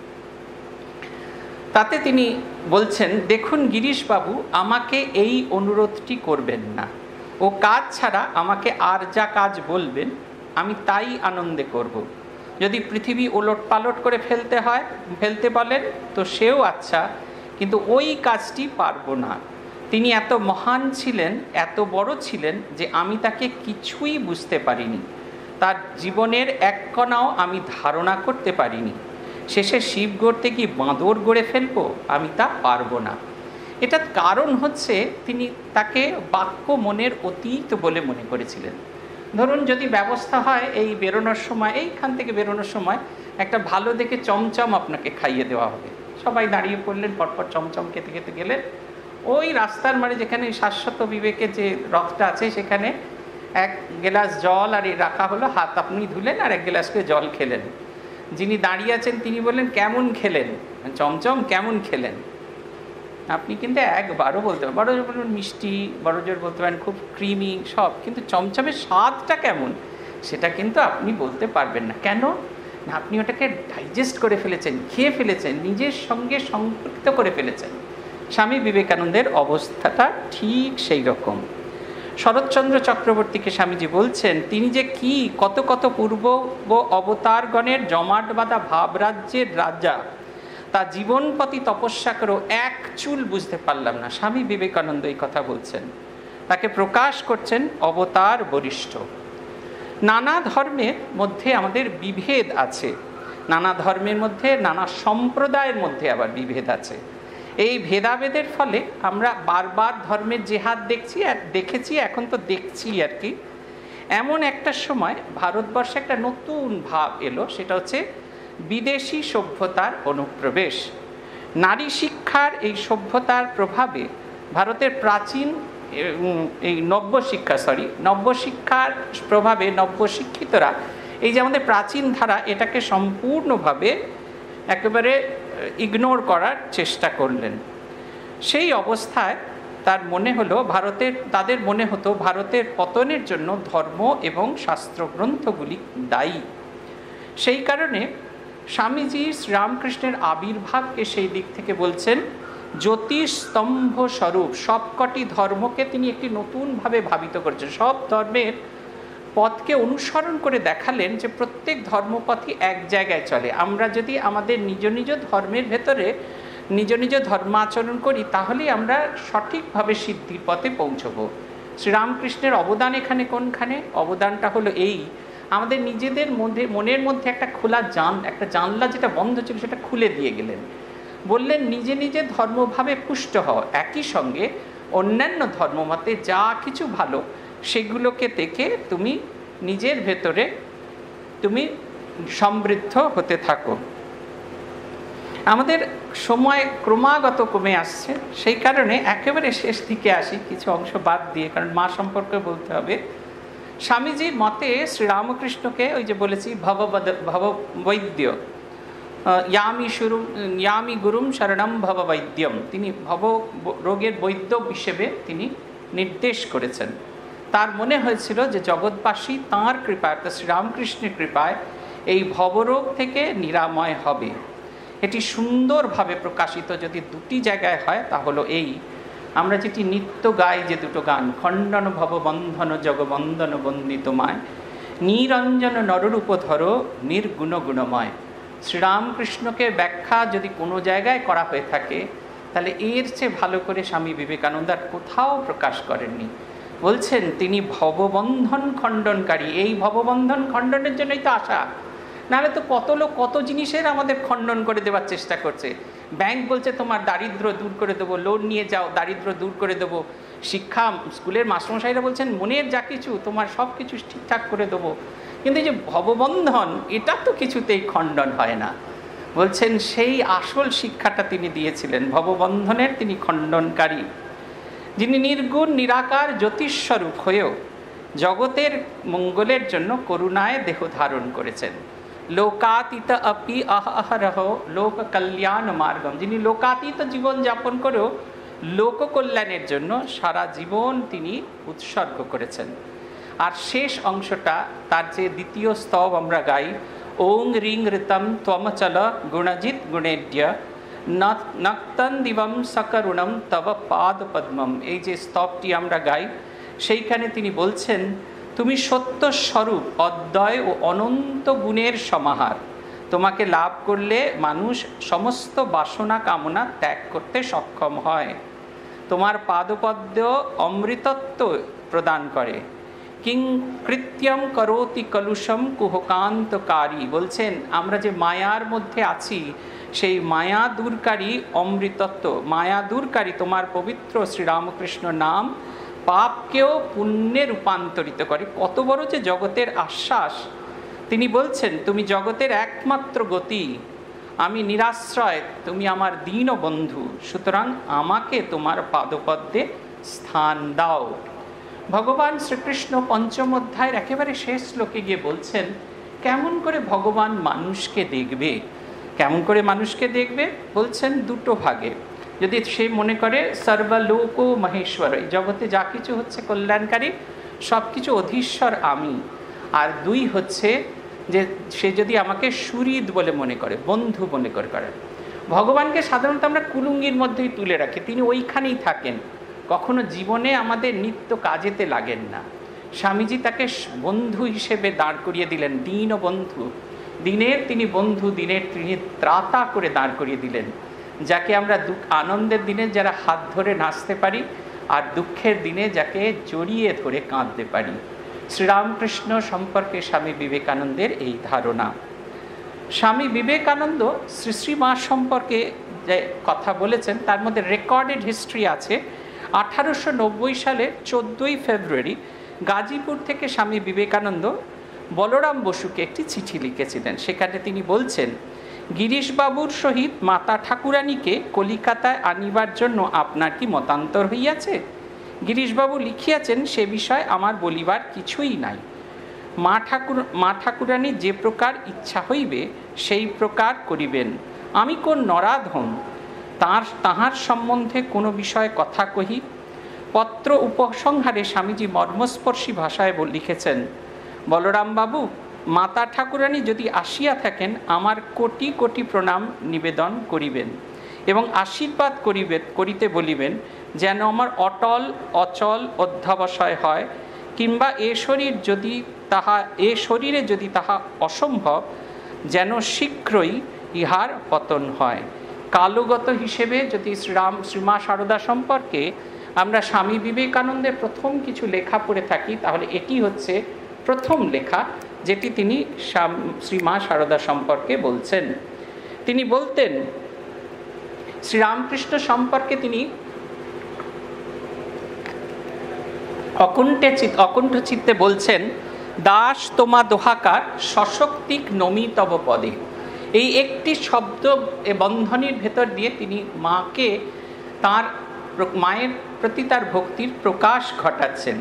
তাতে তিনি বলছেন, দেখুন গিরিশবাবু, আমাকে এই অনুরোধটি করবেন না। ও কাজ ছাড়া আমাকে আর যা কাজ বলবেন আমি তাই আনন্দে করব। যদি পৃথিবী ওলট পালট করে ফেলতে বলেন তো সেও আচ্ছা, কিন্তু ওই কাজটি পারবো না। তিনি এত মহান ছিলেন, এত বড় ছিলেন যে আমি তাকে কিছুই বুঝতে পারিনি। তার জীবনের এক কণাও আমি ধারণা করতে পারিনি। শেষে শিব গড়তে কি বাঁদর গড়ে ফেলবো, আমি তা পারবো না। এটার কারণ হচ্ছে তিনি তাকে বাক্য মনের অতীত বলে মনে করেছিলেন। ধরুন যদি ব্যবস্থা হয় এই বেরোনোর সময়, এইখান থেকে বেরোনোর সময় একটা ভালো দেখে চমচম আপনাকে খাইয়ে দেওয়া হবে, সবাই দাঁড়িয়ে পড়লেন, পরপর চমচম খেতে খেতে গেলেন। ওই রাস্তার মানে যেখানে শাশ্বত বিবেকের যে রথটা আছে সেখানে এক গ্লাস জল আর রাখা হলো, হাত আপনি ধুলেন আর এক গ্লাস করে জল খেলেন। যিনি দাঁড়িয়ে আছেন তিনি বললেন, কেমন খেলেন চমচম, কেমন খেলেন? আপনি কিন্তু একবারও বলতে পারেন, বড় জোর বলবেন মিষ্টি, বড় জোর বলতে পারেন খুব ক্রিমি সব, কিন্তু চমচমের স্বাদটা কেমন সেটা কিন্তু আপনি বলতে পারবেন না। কেন না, আপনি ওটাকে ডাইজেস্ট করে ফেলেছেন, খেয়ে ফেলেছেন, নিজের সঙ্গে সম্পৃক্ত করে ফেলেছেন। স্বামী বিবেকানন্দের অবস্থাটা ঠিক সেই রকম। শরৎচন্দ্র চক্রবর্তীকে স্বামীজি বলছেন, তিনি যে কি কত কত পূর্ব অবতারগণের জমাট বাঁধা ভাবরাজ্যের রাজা, তা জীবনপতি তপস্যা করেও এক চুল বুঝতে পারলাম না। স্বামী বিবেকানন্দ এই কথা বলছেন, তাকে প্রকাশ করছেন অবতার বরিষ্ঠ। নানা ধর্মের মধ্যে আমাদের বিভেদ আছে, নানা ধর্মের মধ্যে, নানা সম্প্রদায়ের মধ্যে আবার বিভেদ আছে। এই ভেদাভেদের ফলে আমরা বারবার ধর্মের জেহাদ দেখেছি, এখন তো দেখছি আর কি। এমন একটা সময় ভারতবর্ষে একটা নতুন ভাব এলো, সেটা হচ্ছে বিদেশি সভ্যতার অনুপ্রবেশ। নারী শিক্ষার এই সভ্যতার প্রভাবে ভারতের প্রাচীন এই নব্যশিক্ষার প্রভাবে নব্যশিক্ষিতরা এই যে আমাদের প্রাচীন ধারা, এটাকে সম্পূর্ণভাবে একেবারে ইগনোর করার চেষ্টা করলেন। সেই অবস্থায় তাদের মনে হতো ভারতের পতনের জন্য ধর্ম এবং শাস্ত্রগ্রন্থগুলি দায়ী। সেই কারণে স্বামীজি শ্রীরামকৃষ্ণের আবির্ভাবকে সেই দিক থেকে বলছেন জ্যোতিষস্তম্ভ স্বরূপ। সবকটি ধর্মকে তিনি একটি নতুনভাবে ভাবিত করেছেন, সব ধর্মের পথকে অনুসরণ করে দেখালেন যে প্রত্যেক ধর্মপথই এক জায়গায় চলে। আমরা যদি আমাদের নিজ নিজ ধর্মের ভেতরে নিজ নিজ ধর্মাচরণ করি তাহলেই আমরা সঠিকভাবে সিদ্ধির পথে পৌঁছব। শ্রীরামকৃষ্ণের অবদান এখানে কোনখানে? অবদানটা হলো এই, আমাদের নিজেদের মনের মধ্যে একটা খোলা একটা জানলা যেটা বন্ধ ছিল সেটা খুলে দিয়ে গেলেন। বললেন নিজে নিজে ধর্মভাবে পুষ্ট হও, একই সঙ্গে অন্যান্য ধর্মমতে যা কিছু ভালো সেগুলোকে দেখে তুমি নিজের ভেতরে তুমি সমৃদ্ধ হতে থাকো। আমাদের সময় ক্রমাগত কমে আসছে, সেই কারণে একেবারে শেষ দিকে আসি, কিছু অংশ বাদ দিয়ে, কারণ মা সম্পর্কে বলতে হবে। স্বামীজির মতে শ্রীরামকৃষ্ণকে ওই যে বলেছি ভববৈদ্য ইয়ামি গুরুম শরণম ভববৈদ্যম, তিনি ভব রোগের বৈদ্য হিসেবে তিনি নির্দেশ করেছেন। তার মনে হয়েছিল যে জগৎবাসী তাঁর কৃপায়, শ্রীরামকৃষ্ণের কৃপায় এই ভবরোগ থেকে নিরাময় হবে। এটি সুন্দরভাবে প্রকাশিত যদি দুটি জায়গায় হয় তা হলো এই, আমরা যেটি নিত্য গাই যে দুটো গান, খণ্ডন ভববন্ধন জগবন্দন বন্দিতমায়, নিরঞ্জন নররূপ ধর নির্গুণ গুণময়। শ্রীরামকৃষ্ণকে ব্যাখ্যা যদি কোনো জায়গায় করা হয়ে থাকে তাহলে এর চেয়ে ভালো করে স্বামী বিবেকানন্দ আর কোথাও প্রকাশ করেননি। বলছেন তিনি ভববন্ধন খণ্ডনকারী, এই ভববন্ধন খণ্ডনের জন্যই তো আসা, নাহলে তো কত লোক কত জিনিসের আমাদের খণ্ডন করে দেওয়ার চেষ্টা করছে। ব্যাংক বলছে তোমার দারিদ্র দূর করে দেবো, লোন নিয়ে যাও দারিদ্র দূর করে দেবো। শিক্ষা স্কুলের মাস্টারমশাইরা বলছেন মনের যা কিছু তোমার সব কিছু ঠিকঠাক করে দেবো, কিন্তু এই যে ভববন্ধন এটা তো কিছুতেই খণ্ডন হয় না। বলছেন সেই আসল শিক্ষাটা তিনি দিয়েছিলেন, ভববন্ধনের তিনি খণ্ডনকারী, যিনি নির্গুণ নিরাকার জ্যোতিস্বরূপ হয়েও জগতের মঙ্গলের জন্য করুণায় দেহ ধারণ করেছেন। লোকাতীত আপি অহরহ লোক কল্যাণ মার্গম, যিনি লোকাতীত জীবন যাপন করেও লোককল্যাণের জন্য সারা জীবন তিনি উৎসর্গ করেছেন। আর শেষ অংশটা তার যে দ্বিতীয় স্তব আমরা গাই, ওং রিং ঋতম ত্বমচল গুণজিৎ গুণেড্য নক্তন দিবম সকরুণম তব পাদ পদ্মম, এই যে স্তবটি আমরা গাই সেইখানে তিনি বলছেন, তুমি সত্য স্বরূপ, অদ্বয় ও অনন্ত গুণের সমাহার। তোমাকে লাভ করলে মানুষ সমস্ত বাসনা কামনা ত্যাগ করতে সক্ষম হয়। তোমার পাদপদ্ম অমৃতত্ব প্রদান করে। কিং কৃত্যম করোতি কলুষম কুহকান্তকারী, বলছেন আমরা যে মায়ার মধ্যে আছি সেই মায়া দূরকারী অমৃতত্ব, মায়া দূরকারী তোমার পবিত্র শ্রীরামকৃষ্ণ নাম পাপকেও পুণ্যে রূপান্তরিত করে। কত বড় যে জগতের আশ্বাস! তিনি বলছেন, তুমি জগতের একমাত্র গতি, আমি নিরাশ্রয়, তুমি আমার দীন বন্ধু, সুতরাং আমাকে তোমার পাদপদ্মে স্থান দাও। ভগবান শ্রীকৃষ্ণ পঞ্চম অধ্যায়ের একেবারে শেষ শ্লোকে গিয়ে বলছেন, কেমন করে ভগবান মানুষকে দেখবে? কেমন করে মানুষকে দেখবে? বলছেন দুটো ভাগে। যদি সে মনে করে সর্বলোক মহেশ্বর, এই জগতে যা কিছু হচ্ছে কল্যাণকারী, সব কিছু অধীশ্বর আমি। আর দুই হচ্ছে যে সে যদি আমাকে সুহৃদ বলে মনে করে, বন্ধু মনে করে। ভগবানকে সাধারণত আমরা কুলুঙ্গির মধ্যেই তুলে রাখি, তিনি ওইখানেই থাকেন, কখনো জীবনে আমাদের নিত্য কাজেতে লাগেন না। স্বামীজি তাকে বন্ধু হিসেবে দাঁড় করিয়ে দিলেন, দীন বন্ধু, দিনের তিনি বন্ধু, দিনের তিনি ত্রাতা করে দাঁড় করিয়ে দিলেন, যাকে আমরা আনন্দের দিনে যারা হাত ধরে নাচতে পারি, আর দুঃখের দিনে যাকে জড়িয়ে ধরে কাঁদতে পারি। শ্রীরামকৃষ্ণ সম্পর্কে স্বামী বিবেকানন্দের এই ধারণা। স্বামী বিবেকানন্দ শ্রী শ্রী মা সম্পর্কে যে কথা বলেছেন তার মধ্যে রেকর্ডেড হিস্ট্রি আছে। 1890 সালের 14ই ফেব্রুয়ারি গাজীপুর থেকে স্বামী বিবেকানন্দ বলরাম বসুকে একটি চিঠি লিখেছিলেন। সেখানে তিনি বলছেন, গিরিশবাবুর সহিত মাতা ঠাকুরানীকে কলিকাতায় আনিবার জন্য আপনার কি মতান্তর হইয়াছে? গিরিশবাবু লিখিয়াছেন, সে বিষয়ে আমার বলিবার কিছুই নাই। মা ঠাকুরানী যে প্রকার ইচ্ছা হইবে সেই প্রকার করিবেন। আমি কোন নরাধম তাহার সম্বন্ধে কোনো বিষয়ে কথা কহি? পত্র উপসংহারে স্বামীজি মর্মস্পর্শী ভাষায় লিখেছেন, বলরামবাবু, মাতা ঠাকুরানী যদি আসিয়া থাকেন আমার কোটি কোটি প্রণাম নিবেদন করিবেন এবং আশীর্বাদ করিতে বলিবেন, যেন আমার অটল অচল অধ্যাবসায় হয়, কিংবা এ শরীরে যদি তাহা অসম্ভব, যেন শীঘ্রই ইহার পতন হয়। কালগত হিসেবে যদি শ্রীমা সারদা সম্পর্কে আমরা স্বামী বিবেকানন্দের প্রথম কিছু লেখা পড়ে থাকি, তাহলে এটি হচ্ছে প্রথম লেখা যেটি তিনি শ্রীমা সারদা সম্পর্কে বলছেন। তিনি বলতেন, শ্রীরামকৃষ্ণ সম্পর্কে তিনি অকুণ্ঠ চিত্তে বলছেন, দাস তোমা দোহাকার সশক্তিক নমি তব পদে। এই একটি শব্দ বন্ধনীর ভেতর দিয়ে তিনি মায়ের প্রতি তার ভক্তির প্রকাশ ঘটাচ্ছেন।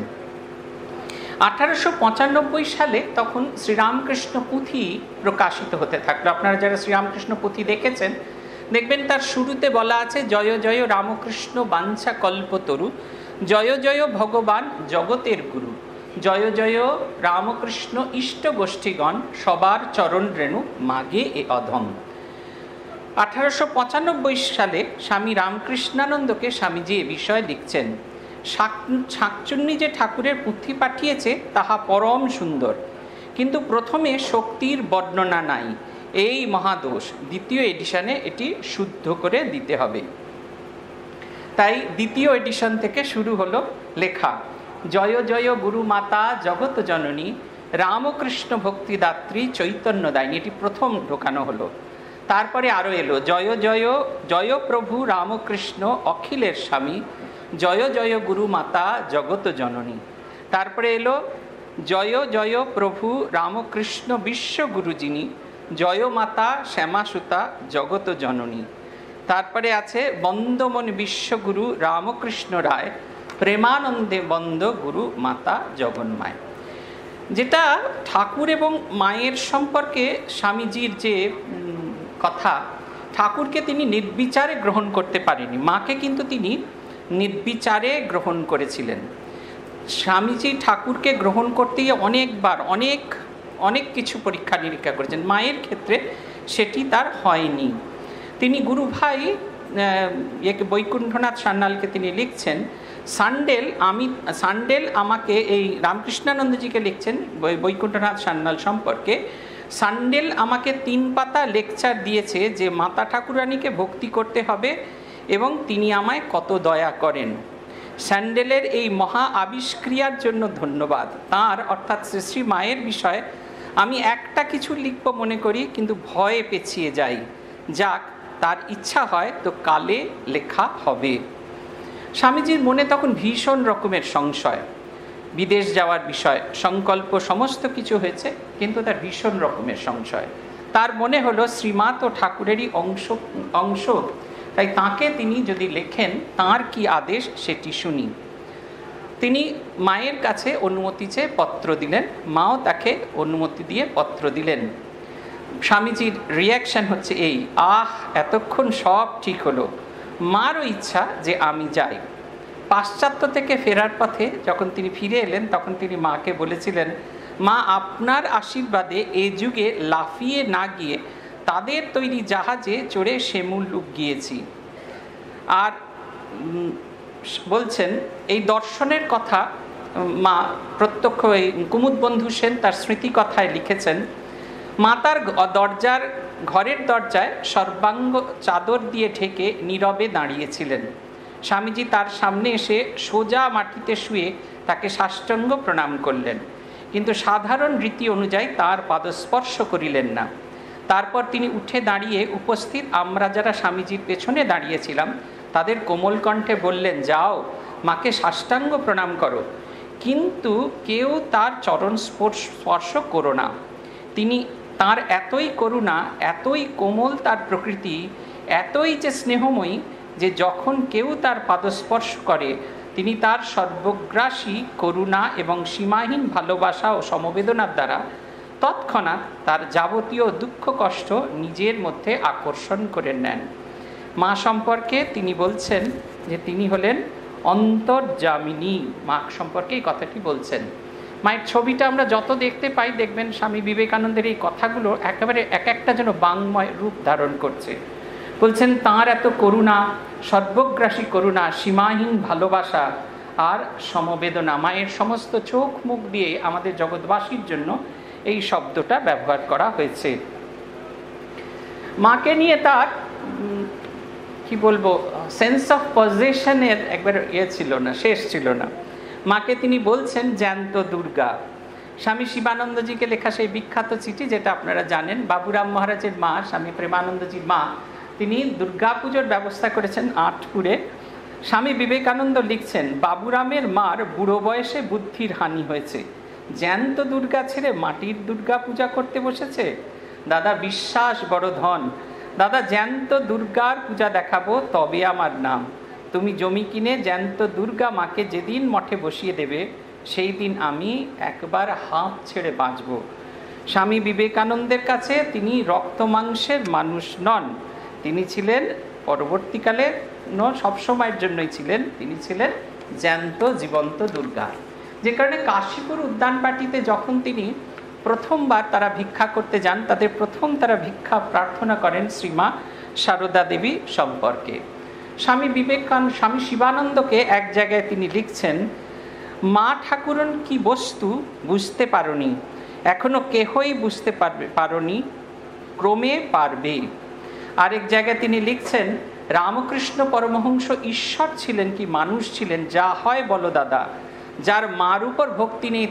1895 সালে তখন শ্রীরামকৃষ্ণ পুঁথি প্রকাশিত হতে থাকলো। আপনারা যারা শ্রীরামকৃষ্ণ পুঁথি দেখেছেন দেখবেন তার শুরুতে বলা আছে, জয় জয় রামকৃষ্ণ বাঞ্ছা কল্পতরু, জয় জয় ভগবান জগতের গুরু, জয় জয় রামকৃষ্ণ ইষ্ট গোষ্ঠীগণ, সবার চরণ রেণু মাগে এ অধম। 1895 সালে স্বামী রামকৃষ্ণানন্দকে স্বামীজি এ বিষয়ে লিখছেন, শাঁকচুন্নী যে ঠাকুরের পুঁথি পাঠিয়েছে তাহা পরম সুন্দর, কিন্তু প্রথমে শক্তির বর্ণনা নাই, এই মহাদোষ। দ্বিতীয় এডিশনে এটি শুদ্ধ করে দিতে হবে। তাই দ্বিতীয় এডিশন থেকে শুরু হলো লেখা, জয় জয় গুরু মাতা জগৎ জননী, রামকৃষ্ণ ভক্তিদাত্রী চৈতন্য দায়িনী, এটি প্রথম ঢোকানো হলো। তারপরে আরও এলো, জয় জয় জয় প্রভু রামকৃষ্ণ অখিলের স্বামী, জয় জয় গুরু মাতা জগৎ জননী। তারপরে এলো, জয় জয় প্রভু রামকৃষ্ণ বিশ্বগুরু যিনি, জয় মাতা শ্যামাসুতা জগৎ জননী। তারপরে আছে, বন্দমন বিশ্বগুরু রামকৃষ্ণ রায়, প্রেমানন্দে বন্দ গুরু মাতা জগন্মায়। যেটা ঠাকুর এবং মায়ের সম্পর্কে স্বামীজির যে কথা, ঠাকুরকে তিনি নির্বিচারে গ্রহণ করতে পারেনি, মাকে কিন্তু তিনি নির্বিচারে গ্রহণ করেছিলেন। স্বামীজি ঠাকুরকে গ্রহণ করতে গিয়ে অনেকবার অনেক কিছু পরীক্ষা নিরীক্ষা করেছেন। মায়ের ক্ষেত্রে সেটি তার হয়নি। তিনি গুরু ভাই বৈকুণ্ঠনাথ সান্যালকে তিনি লিখছেন, সান্ডেল আমাকে, এই রামকৃষ্ণানন্দজিকে লিখছেন বৈকুণ্ঠনাথ সান্যাল সম্পর্কে, সান্ডেল আমাকে 3 পাতা লেকচার দিয়েছে যে মাতা ঠাকুরানীকে ভক্তি করতে হবে এবং তিনি আমায় কত দয়া করেন। স্যান্ডেলের এই মহা আবিষ্ক্রিয়ার জন্য ধন্যবাদ। তাঁর অর্থাৎ শ্রী মায়ের বিষয়ে আমি একটা কিছু লিখব মনে করি, কিন্তু ভয়ে পেছিয়ে যাই। যাক, তার ইচ্ছা হয় তো কালে লেখা হবে। স্বামীজির মনে তখন ভীষণ রকমের সংশয়, বিদেশ যাওয়ার বিষয়, সংকল্প সমস্ত কিছু হয়েছে, কিন্তু তার ভীষণ রকমের সংশয়। তার মনে হলো শ্রীমা তো ঠাকুরেরই অংশ, তাই তাকে তিনি যদি লেখেন তাঁর কি আদেশ সেটি শুনি। তিনি মায়ের কাছে অনুমতি চেয়ে পত্র দিলেন, মাও তাকে অনুমতি দিয়ে পত্র দিলেন। স্বামীজির রিয়াকশান হচ্ছে এই, এতক্ষণ সব ঠিক হলো, মারও ইচ্ছা যে আমি যাই। পাশ্চাত্য থেকে ফেরার পথে যখন তিনি ফিরে এলেন তখন তিনি মাকে বলেছিলেন, মা আপনার আশীর্বাদে এ যুগে লাফিয়ে না গিয়ে তাদের তৈরি জাহাজে চড়ে সেমুলুক গিয়েছি। আর বলছেন এই দর্শনের কথা মা প্রত্যক্ষ, এই কুমুদবন্ধু সেন তার স্মৃতি কথায় লিখেছেন, মা তার ঘরের দরজায় সর্বাঙ্গ চাদর দিয়ে ঢেকে নীরবে দাঁড়িয়েছিলেন। স্বামীজি তার সামনে এসে সোজা মাটিতে শুয়ে তাকে সাষ্টাঙ্গ প্রণাম করলেন, কিন্তু সাধারণ রীতি অনুযায়ী তার পাদস্পর্শ করিলেন না। তারপর তিনি উঠে দাঁড়িয়ে উপস্থিত আমরা যারা স্বামীজির পেছনে দাঁড়িয়েছিলাম তাদের কোমল কণ্ঠে বললেন, যাও মাকে সাষ্টাঙ্গ প্রণাম করো, কিন্তু কেউ তার চরণ স্পর্শ করো না। তিনি তার এতই করুণা, এতই কোমল তার প্রকৃতি, এতই যে স্নেহময়ী যে যখন কেউ তার পাদস্পর্শ করে তিনি তার সর্বগ্রাসী করুণা এবং সীমাহীন ভালোবাসা ও সমবেদনার দ্বারা তৎক্ষণাৎ তার যাবতীয় দুঃখ কষ্ট নিজের মধ্যে আকর্ষণ করে নেন। মা সম্পর্কে তিনি বলছেন যে তিনি হলেন অন্তর্যামিনী। মা সম্পর্কে এই কথাটি বলছেন। মায়ের ছবিটা আমরা যত দেখতে পাই দেখবেন স্বামী বিবেকানন্দের এই কথাগুলো একেবারে এক একটা যেন বাংময় রূপ ধারণ করছে। বলছেন তাঁর এত করুণা, সর্বগ্রাসী করুণা, সীমাহীন ভালোবাসা আর সমবেদনা, মায়ের সমস্ত চোখ মুখ দিয়ে আমাদের জগৎবাসীর জন্য এই শব্দটা ব্যবহার করা হয়েছে। মাকে নিয়ে তার কি বলবো, সেন্স অফ পজেশনের একবার ছিল না, শেষ ছিল না। মাকে তিনি বলছেন জ্যান্ত দুর্গা। স্বামী শিবানন্দজিকে লেখা সেই বিখ্যাত চিঠি যেটা আপনারা জানেন, বাবুরাম মহারাজের মা, স্বামী প্রেমানন্দজির মা, তিনি দুর্গা পুজোর ব্যবস্থা করেছেন আটপুরে। স্বামী বিবেকানন্দ লিখছেন, বাবুরামের মার বুড়ো বয়সে বুদ্ধির হানি হয়েছে, জ্যান্ত দুর্গা ছেড়ে মাটির দুর্গা পূজা করতে বসেছে। দাদা বিশ্বাস বড় ধন, দাদা জ্যান্ত দুর্গার পূজা দেখাবো তবে আমার নাম। তুমি জমি কিনে জ্যান্ত দুর্গা মাকে যেদিন মঠে বসিয়ে দেবে সেই দিন আমি একবার হাঁপ ছেড়ে বাঁচব। স্বামী বিবেকানন্দের কাছে তিনি রক্ত মাংসের মানুষ নন, তিনি ছিলেন পরবর্তীকালে সবসময়ের জন্যই ছিলেন, তিনি ছিলেন জ্যান্ত জীবন্ত দুর্গা। যে কারণে কাশীপুর উদ্যানবাটিতে যখন তিনি প্রথমবার তারা ভিক্ষা করতে যান, তাদের প্রথম তারা ভিক্ষা প্রার্থনা করেন শ্রীমা সারদা দেবী সম্পর্কে। স্বামী শিবানন্দকে এক জায়গায় তিনি লিখছেন, মা ঠাকুরন কি বস্তু বুঝতে পারোনি, এখনো কেহই বুঝতে পারোনি, ক্রমে পারবে। আরেক জায়গায় তিনি লিখছেন, রামকৃষ্ণ পরমহংস ঈশ্বর ছিলেন কি মানুষ ছিলেন, যা হয় বলো দাদা, যার মার উপর ভক্তি নেই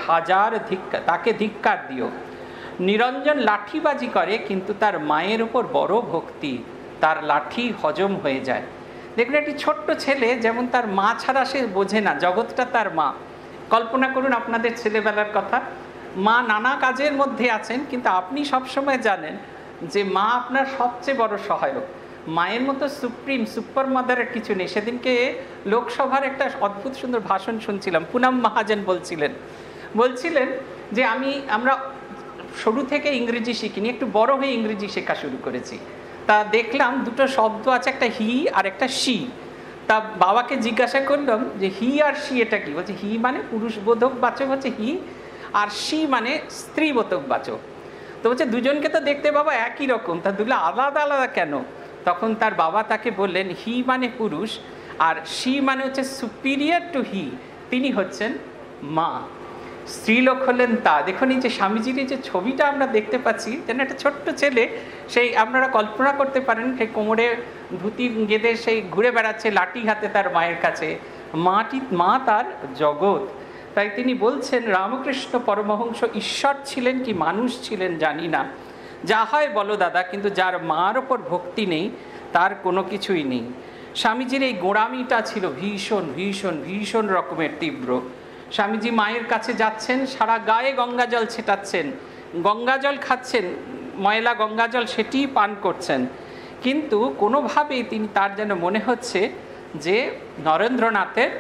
তাকে ধিক্কার দিও। নিরঞ্জন লাঠিবাজি করে কিন্তু তার মায়ের উপর বড় ভক্তি, তার লাঠি হজম হয়ে যায়। দেখুন, একটি ছোট্ট ছেলে যেমন তার মা ছাড়া সে বোঝে না, জগৎটা তার মা। কল্পনা করুন আপনাদের ছেলেবেলার কথা, মা নানা কাজের মধ্যে আছেন কিন্তু আপনি সবসময় জানেন যে মা আপনার সবচেয়ে বড় সহায়ক। মায়ের মতো সুপার মাদারের কিছু নেই। সেদিনকে লোকসভার একটা অদ্ভুত সুন্দর ভাষণ শুনছিলাম, পুনম মহাজন বলছিলেন যে আমরা শুরু থেকে ইংরেজি শিখিনি, একটু বড় হয়ে ইংরেজি শেখা শুরু করেছি। তা দেখলাম দুটো শব্দ আছে, একটা হি আর একটা শি। তা বাবাকে জিজ্ঞাসা করলাম যে হি আর সি এটা কি? বলছে হি মানে পুরুষবোধক বাচক হচ্ছে হি, আর সি মানে স্ত্রীবোধক বাচক। তো বলছে দুজনকে তো দেখতে বাবা একই রকম, তা দুগুলো আলাদা আলাদা কেন? তখন তার বাবা তাকে বললেন হি মানে পুরুষ, আর সি মানে হচ্ছে সুপিরিয়র টু হি, তিনি হচ্ছেন মা। স্ত্রীলোক হলেন তা। দেখুন এই যে স্বামীজির এই যে ছবিটা আমরা দেখতে পাচ্ছি, যেন একটা ছোট্ট ছেলে, সেই আপনারা কল্পনা করতে পারেন সেই কোমরে ধুতি গেঁথে সেই ঘুরে বেড়াচ্ছে লাঠি হাতে তার মায়ের কাছে। মা তার জগৎ। তাই তিনি বলছেন রামকৃষ্ণ পরমহংস ঈশ্বর ছিলেন কি মানুষ ছিলেন জানি না, যা হয় বলো দাদা, কিন্তু যার মার ওপর ভক্তি নেই তার কোনো কিছুই নেই। স্বামীজির এই গোঁড়ামিটা ছিল ভীষণ ভীষণ ভীষণ রকমের তীব্র। স্বামীজি মায়ের কাছে যাচ্ছেন, সারা গায়ে গঙ্গাজল ছেটাচ্ছেন, গঙ্গাজল খাচ্ছেন, ময়লা গঙ্গাজল সেটিই পান করছেন, কিন্তু কোনোভাবেই তিনি তার যেন মনে হচ্ছে যে নরেন্দ্রনাথের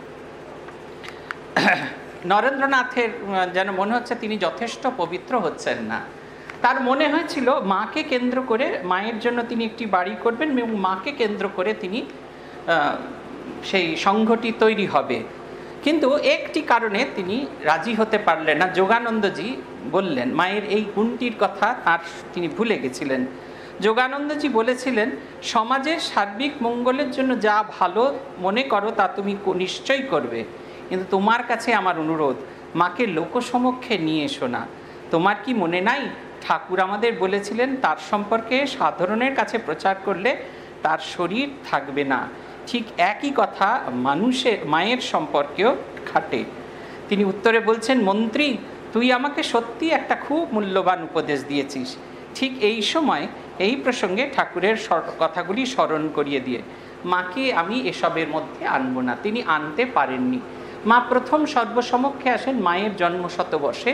যেন মনে হচ্ছে তিনি যথেষ্ট পবিত্র হচ্ছেন না। তার মনে হয়েছিল মাকে কেন্দ্র করে, মায়ের জন্য তিনি একটি বাড়ি করবেন এবং মাকে কেন্দ্র করে তিনি সেই সংঘটি তৈরি হবে। কিন্তু একটি কারণে তিনি রাজি হতে পারলেন না। যোগানন্দজি বললেন, মায়ের এই গুণটির কথা তিনি ভুলে গেছিলেন। যোগানন্দজি বলেছিলেন, সমাজের সার্বিক মঙ্গলের জন্য যা ভালো মনে করো তা তুমি নিশ্চয়ই করবে, কিন্তু তোমার কাছে আমার অনুরোধ, মাকে লোকসমক্ষে নিয়ে এসো না। তোমার কি মনে নাই ঠাকুর আমাদের বলেছিলেন তার সম্পর্কে সাধারণের কাছে প্রচার করলে তার শরীর থাকবে না? ঠিক একই কথা মায়ের সম্পর্কেও খাটে। তিনি উত্তরে বলছেন, মন্ত্রী তুই আমাকে সত্যি একটা খুব মূল্যবান উপদেশ দিয়েছিস। ঠিক এই সময় এই প্রসঙ্গে ঠাকুরের কথাগুলি স্মরণ করিয়ে দিয়ে মাকে আমি এসবের মধ্যে আনবো না। তিনি আনতে পারেননি। মা প্রথম সর্বসমক্ষে আসেন মায়ের জন্ম শতবর্ষে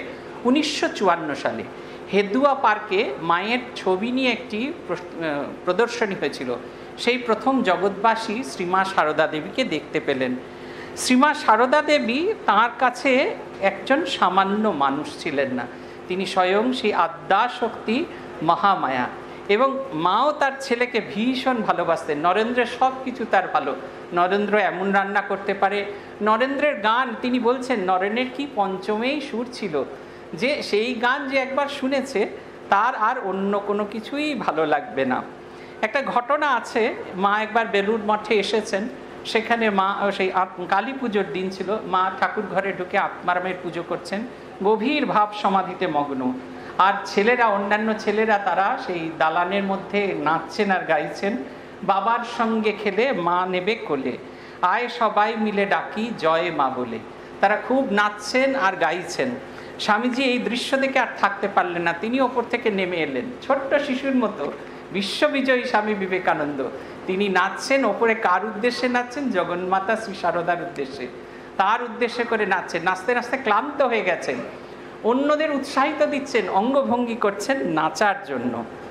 1954 সালে। হেদুয়া পার্কে মায়ের ছবি নিয়ে একটি প্রদর্শনী হয়েছিল। সেই প্রথম জগৎবাসী শ্রীমা সারদা দেবীকে দেখতে পেলেন। শ্রীমা সারদা দেবী তাঁর কাছে একজন সামান্য মানুষ ছিলেন না, তিনি স্বয়ং সেই আদ্যাশক্তি মহামায়া। এবং মাও তার ছেলেকে ভীষণ ভালোবাসতেন। নরেন্দ্রের সব কিছু তার ভালো। নরেন্দ্র এমন রান্না করতে পারে, নরেন্দ্রের গান তিনি বলছেন নরেনের কি পঞ্চমেই সুর ছিল, যে সেই গান যে একবার শুনেছে তার আর অন্য কোনো কিছুই ভালো লাগবে না। একটা ঘটনা আছে, মা একবার বেলুড় মঠে এসেছেন, সেখানে মা সেই কালী পুজোর দিন ছিল, মা ঠাকুর ঘরে ঢুকে আত্মারামের পুজো করছেন, গভীর ভাব সমাধিতে মগ্ন। আর ছেলেরা, অন্যান্য ছেলেরা তারা সেই দালানের মধ্যে নাচছেন আর গাইছেন, বাবার সঙ্গে খেলে মা নেবে কোলে, আয় সবাই মিলে ডাকি জয় মা বলে। তারা খুব নাচছেন আর গাইছেন। স্বামীজি এই দৃশ্য দেখে আর থাকতে পারলেন না, তিনি ওপর থেকে নেমে এলেন ছোট্ট শিশুর মতো। বিশ্ববিজয়ী স্বামী বিবেকানন্দ, তিনি নাচছেন। ওপরে কার উদ্দেশ্যে নাচছেন? জগন্মাতা শ্রী শারদার উদ্দেশ্যে, তার উদ্দেশ্যে করে নাচছেন। নাচতে নাচতে ক্লান্ত হয়ে গেছেন, অন্যদের উৎসাহিত দিচ্ছেন, অঙ্গভঙ্গি করছেন নাচার জন্য।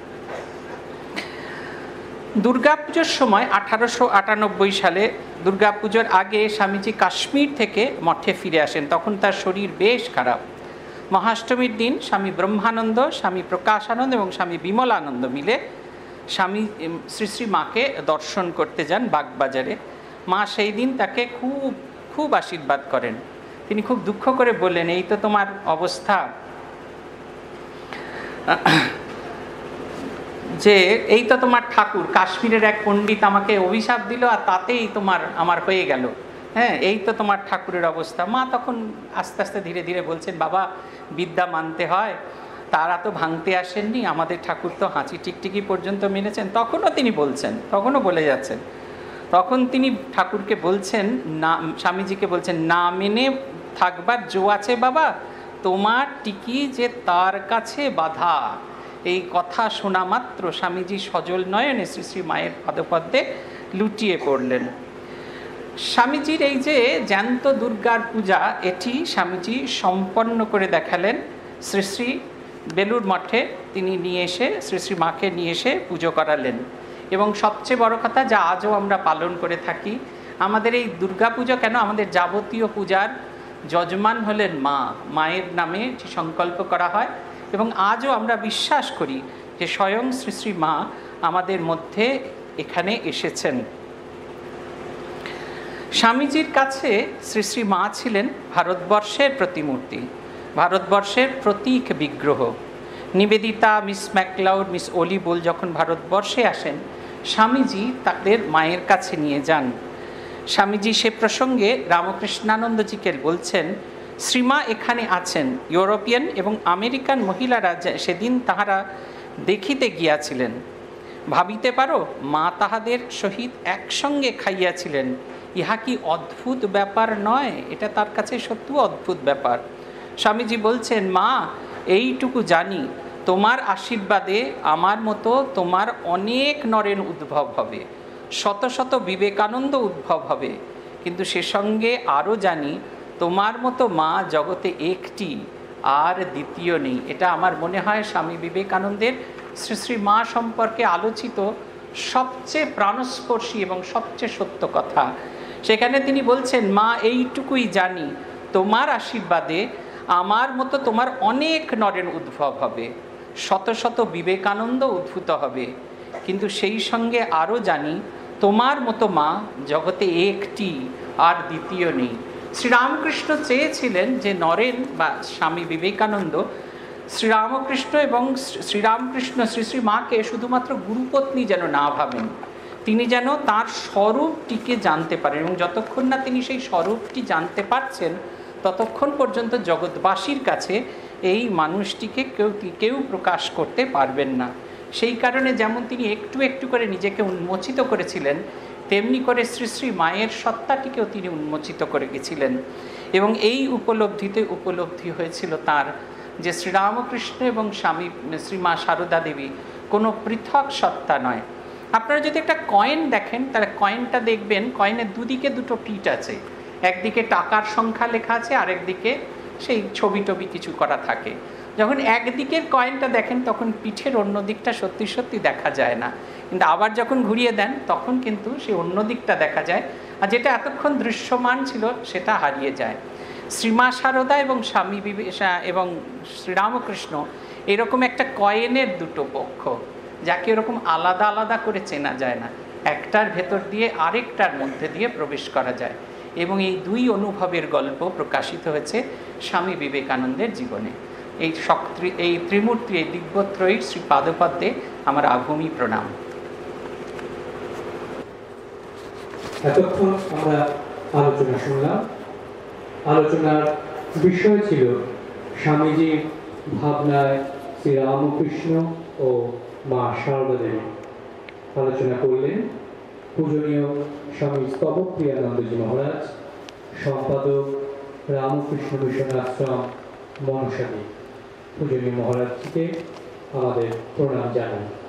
দুর্গাপুজোর সময় 1898 সালে, দুর্গাপুজোর আগে স্বামীজি কাশ্মীর থেকে মঠে ফিরে আসেন। তখন তার শরীর বেশ খারাপ। মহাষ্টমীর দিন স্বামী ব্রহ্মানন্দ, স্বামী প্রকাশানন্দ এবং স্বামী বিমলানন্দ মিলে স্বামী শ্রী শ্রী মাকে দর্শন করতে যান বাগবাজারে। মা সেই দিন তাকে খুব খুব আশীর্বাদ করেন। তিনি খুব দুঃখ করে বললেন, এই তো তোমার অবস্থা, যে এই তো তোমার ঠাকুর, কাশ্মীরের এক পণ্ডিত আমাকে অভিশাপ দিল আর তাতেই আমার হয়ে গেল। হ্যাঁ, এই তো তোমার ঠাকুরের অবস্থা। মা তখন আস্তে আস্তে ধীরে ধীরে বলছেন, বাবা বিদ্যা মানতে হয়, তারা তো ভাঙতে আসেননি, আমাদের ঠাকুর তো হাঁচি টিকটিকি পর্যন্ত মেনেছেন। তখনও তিনি বলছেন, তখনও বলে যাচ্ছেন। তখন তিনি ঠাকুরকে বলছেন, না, স্বামীজিকে বলছেন, না মেনে থাকবার জো আছে বাবা, তোমার টিকি যে তার কাছে বাধা। এই কথা শোনা মাত্র স্বামীজি সজল নয়নে শ্রী শ্রী মায়ের পাদপদ্মে লুটিয়ে পড়লেন। স্বামীজির এই যে জ্যান্ত দুর্গার পূজা, এটি স্বামীজি সম্পন্ন করে দেখালেন শ্রী শ্রী বেলুড় মঠে। তিনি নিয়ে এসে শ্রী শ্রী মাকে নিয়ে এসে পুজো করালেন। এবং সবচেয়ে বড় কথা, যা আজও আমরা পালন করে থাকি, আমাদের এই দুর্গাপুজো কেন, আমাদের যাবতীয় পূজার যজমান হলেন মা। মায়ের নামে সংকল্প করা হয় এবং আজও আমরা বিশ্বাস করি যে স্বয়ং শ্রী শ্রী মা আমাদের মধ্যে এখানে এসেছেন। স্বামীজির কাছে শ্রী শ্রী মা ছিলেন ভারতবর্ষের প্রতিমূর্তি, ভারতবর্ষের প্রতীক বিগ্রহ। Nivedita, Miss MacLeod, Miss Ole Bull যখন ভারতবর্ষে আসেন, স্বামীজি তাদের মায়ের কাছে নিয়ে যান। স্বামীজি সে প্রসঙ্গে রামকৃষ্ণানন্দজিকে বলছেন, শ্রীমা এখানে আছেন। ইউরোপিয়ান এবং আমেরিকান মহিলারা সেদিন তাহারা দেখিতে গিয়াছিলেন। ভাবিতে পারো, মা তাহাদের সহিত একসঙ্গে খাইয়াছিলেন। ইহা কি অদ্ভুত ব্যাপার নয়? এটা তার কাছে সত্যি অদ্ভুত ব্যাপার। স্বামীজি বলছেন, মা, এইটুকু জানি, তোমার আশীর্বাদে আমার মতো তোমার অনেক নরেন উদ্ভব হবে, শত শত বিবেকানন্দ উদ্ভব হবে, কিন্তু সে সঙ্গে আরও জানি তোমার মতো মা জগতে একটি, আর দ্বিতীয় নেই। এটা আমার মনে হয় স্বামী বিবেকানন্দের শ্রী শ্রী মা সম্পর্কে আলোচিত সবচেয়ে প্রাণস্পর্শী এবং সবচেয়ে সত্য কথা। সেখানে তিনি বলছেন, মা, এইটুকুই জানি, তোমার আশীর্বাদে আমার মতো তোমার অনেক নরেন উদ্ভব হবে, শত শত বিবেকানন্দ উদ্ভূত হবে, কিন্তু সেই সঙ্গে আরও জানি তোমার মতো মা জগতে একটি, আর দ্বিতীয় নেই। শ্রীরামকৃষ্ণ চেয়েছিলেন যে নরেন বা স্বামী বিবেকানন্দ শ্রীরামকৃষ্ণ এবং শ্রীরামকৃষ্ণ শ্রী শ্রী মাকে শুধুমাত্র গুরুপত্নী যেন না ভাবেন, তিনি যেন তার স্বরূপটিকে জানতে পারেন, এবং যতক্ষণ না তিনি সেই স্বরূপটি জানতে পারছেন ততক্ষণ পর্যন্ত জগৎবাসীর কাছে এই মানুষটিকে কেউ প্রকাশ করতে পারবেন না। সেই কারণে যেমন তিনি একটু একটু করে নিজেকে উন্মোচিত করেছিলেন, তেমনি করে শ্রী শ্রী মায়ের সত্তাটিকেও তিনি উন্মোচিত করে গেছিলেন। এবং এই উপলব্ধি হয়েছিল তার যে শ্রীরামকৃষ্ণ এবং স্বামী শ্রীমা সারদা দেবী কোনো পৃথক সত্তা নয়। আপনারা যদি একটা কয়েন দেখেন, তাহলে কয়েনটা দেখবেন কয়েনের দুদিকে দুটো পিঠ আছে, একদিকে টাকার সংখ্যা লেখা আছে, আরেকদিকে সেই ছবি টবি কিছু করা থাকে। যখন একদিকের কয়েনটা দেখেন তখন পিঠের অন্য দিকটা সত্যি সত্যি দেখা যায় না, কিন্তু আবার যখন ঘুরিয়ে দেন তখন কিন্তু সেই অন্য দিকটা দেখা যায়, আর যেটা এতক্ষণ দৃশ্যমান ছিল সেটা হারিয়ে যায়। শ্রীমা সারদা এবং স্বামী এবং শ্রীরামকৃষ্ণ এরকম একটা কয়েনের দুটো পক্ষ, যাকে এরকম আলাদা আলাদা করে চেনা যায় না, একটার ভেতর দিয়ে আরেকটার মধ্যে দিয়ে প্রবেশ করা যায়। এবং এই দুই অনুভবের গল্প প্রকাশিত হয়েছে স্বামী বিবেকানন্দের জীবনে। এই ত্রিমূর্তি, এই দিব্যত্রয়ীর শ্রী পাদপদ্মে আমার আভূমি প্রণাম। এতক্ষণ আমরা আলোচনা শুনলাম। আলোচনার বিষয় ছিল স্বামীজির ভাবনায় শ্রীরামকৃষ্ণ ও মা সারদা দেবী। আলোচনা করলেন পূজনীয় স্বামী স্তবপ্রিয়ানন্দজি মহারাজ, সম্পাদক রামকৃষ্ণ মিশন আশ্রম মনসাদী। পূজনীয় মহারাজজিকে আমাদের প্রণাম জানাই।